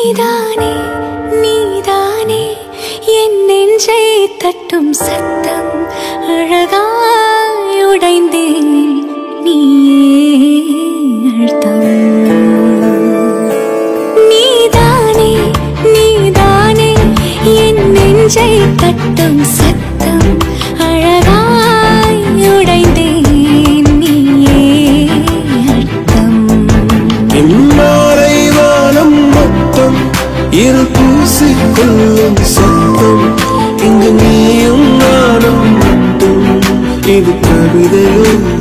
நீதானே நீதானே என் நெஞ்சை தட்டும் சத்தம் அழகாய் உடைந்தேன் நீயே அழுத்தம் நீதானே நீதானே என் நெஞ்சை தட்டும் சத்தம் அழகாய் உடைந்தேன் நீயே அழுத்தம் இரு பூசிக்கொள்ளும் சத்தம் இங்கு நீயும் நானும் மட்டும் இது கவிதையோ